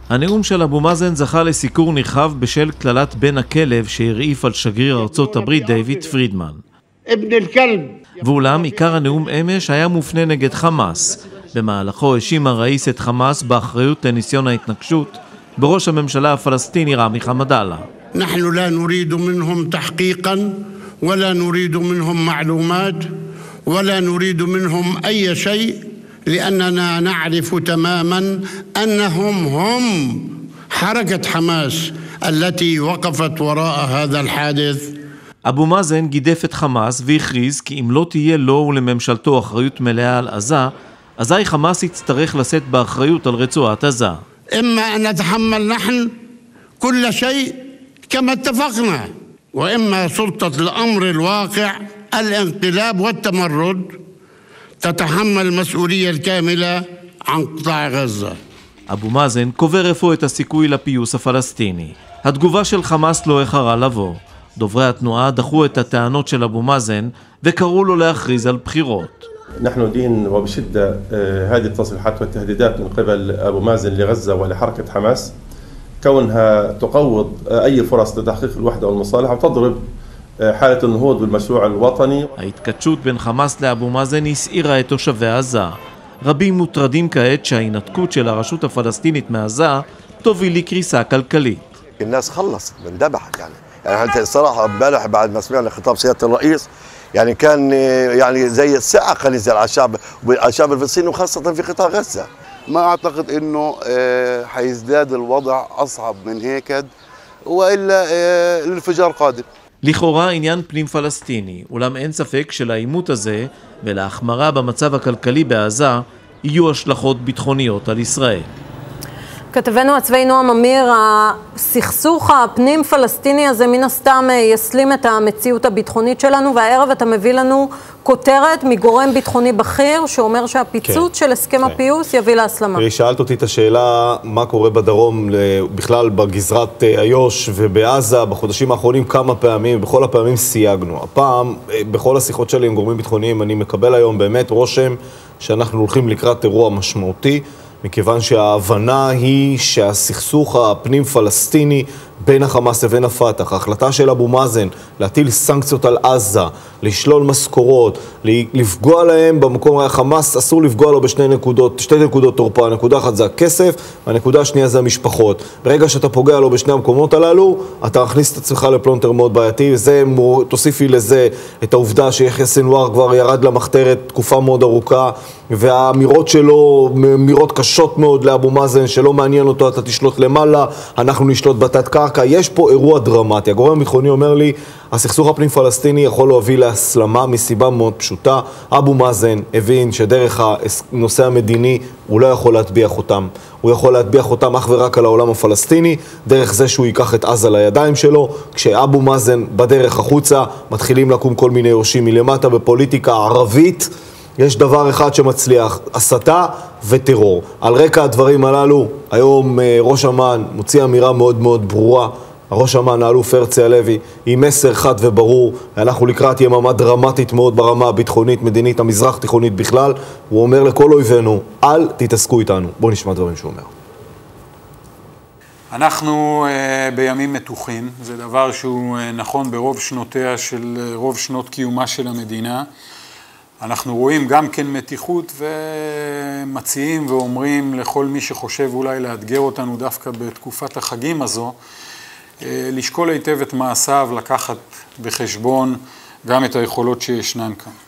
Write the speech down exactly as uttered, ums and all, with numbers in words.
הנאום של אבו מאזן זכה לסיקור נרחב בשל כללת בן הכלב שהרעיף על שגריר ארצות הברית דיוויד פרידמן. ואולם עיקר הנאום אמש היה מופנה נגד חמאס. במהלכו האשים הראיס את חמאס באחריות לניסיון ההתנקשות בראש הממשלה הפלסטיני רמי חמדאללה. אנחנו לא נריד منهم تحقيقا ولا نريد منهم معلومات ولا نريد منهم أي شيء لأننا نعرف تماما أنهم هم حركة حماس التي وقفت وراء هذا الحادث. אבו מאזן גידף את חמאס והכריז כי אם לא תהיה לו ולממשלתו אחריות מלאה על עזה, אזי חמאס יצטרך לשאת באחריות על רצועת עזה. إما أن نتحمل نحن كل شيء كما اتفقنا وإما سلطة الأمر الواقع الانقلاب والتمرد تتحمل المسؤولية الكاملة عن قطاع غزة. אבו מאזן קובר אפוא את הסיכוי לפיוס הפלסטיני. התגובה של חמאס לא איחרה לבוא. דוברי התנועה דחו את הטענות של אבו מאזן וקראו לו להכריז על בחירות. نحن ندين وبشدة هذه التصريحات والتهديدات من قبل أبو مازن لغزة ولحركة حماس كونها تقوض أي فرص لتحقيق الوحدة والمصالحة وتضرب حالة النهوض بالمشروع الوطني. ההתכתשות בין חמאס לאבו מאזן הסעירה את תושבי עזה. רבים מוטרדים כעת שההינתקות של הרשות הפלסטינית מעזה תוביל לקריסה כלכלית. الناس خلص بندبحت يعني يعني انت الصراحه امبارح بعد ما سمعنا خطاب سياده الرئيس يعني كان يعني زي الصاعقه نزل على الشعب على الشعب الفلسطيني وخاصه في قطاع غزه. ما اعتقد انه حيزداد الوضع اصعب من هيك والا الانفجار قادم. לכאורה עניין פנים פלסטיני, אולם אין ספק שלעימות הזה ולהחמרה במצב הכלכלי בעזה יהיו השלכות ביטחוניות על ישראל. כתבנו הצבאי נועם אמיר, הסכסוך הפנים פלסטיני הזה מן הסתם יסלים את המציאות הביטחונית שלנו, והערב אתה מביא לנו כותרת מגורם ביטחוני בכיר שאומר שהפיצוץ של הסכם הפיוס יביא להסלמה. שאלת אותי את השאלה מה קורה בדרום בכלל בגזרת איו"ש ובעזה בחודשים האחרונים כמה פעמים, בכל הפעמים סייגנו. הפעם בכל השיחות שלי עם גורמים ביטחוניים אני מקבל היום באמת רושם שאנחנו הולכים לקראת אירוע משמעותי, מכיוון שההבנה היא שהסכסוך הפנים פלסטיני בין החמאס לבין הפתח, ההחלטה של אבו מאזן להטיל סנקציות על עזה, לשלול משכורות, לפגוע להם במקום החמאס, אסור לפגוע לו בשני נקודות, שתי נקודות תורפה, הנקודה אחת זה הכסף, והנקודה השנייה זה המשפחות. ברגע שאתה פוגע לו בשני המקומות הללו, אתה מכניס את עצמך לפלונטר מאוד בעייתי, וזה תוסיפי לזה את העובדה שיחיא סנוואר כבר ירד למחתרת תקופה מאוד ארוכה, והאמירות שלו, אמירות קשות מאוד לאבו מאזן, שלא מעניין אותו, אתה תשלוט למעלה, אנחנו נשלוט בתת קרקע. יש פה אירוע דרמטי. הגורם הביטחוני אומר לי, הסכסוך הפנים פלסטיני יכול להוביל להסלמה מסיבה מאוד פשוטה. אבו מאזן הבין שדרך הנושא המדיני הוא לא יכול להטביע חותם. הוא יכול להטביע חותם אך ורק על העולם הפלסטיני, דרך זה שהוא ייקח את עזה לידיים שלו. כשאבו מאזן בדרך החוצה, מתחילים לקום כל מיני יורשים מלמטה בפוליטיקה ערבית. יש דבר אחד שמצליח, הסתה וטרור. על רקע הדברים הללו, היום ראש אמ"ן מוציא אמירה מאוד מאוד ברורה. ראש אמ"ן, האלוף הרצי הלוי, עם מסר חד וברור, אנחנו לקראת יממה דרמטית מאוד ברמה הביטחונית, מדינית, המזרח תיכונית בכלל. הוא אומר לכל אויבינו, אל תתעסקו איתנו. בואו נשמע דברים שהוא אומר. אנחנו uh, בימים מתוחים, זה דבר שהוא uh, נכון ברוב שנותיה של uh, רוב שנות קיומה של המדינה. אנחנו רואים גם כן מתיחות ומציעים ואומרים לכל מי שחושב אולי לאתגר אותנו דווקא בתקופת החגים הזו, לשקול היטב את מעשיו, לקחת בחשבון גם את היכולות שישנן כאן.